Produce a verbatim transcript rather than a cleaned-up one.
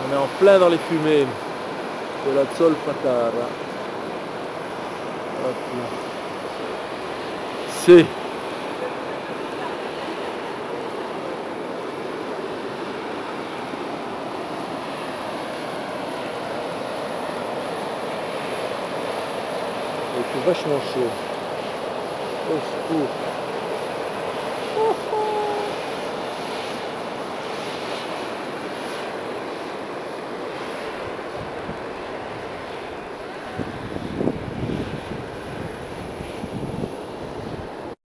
On est en plein dans les fumées de la Zolfatara. Hop là. C'est il fait vachement chaud. Au secours.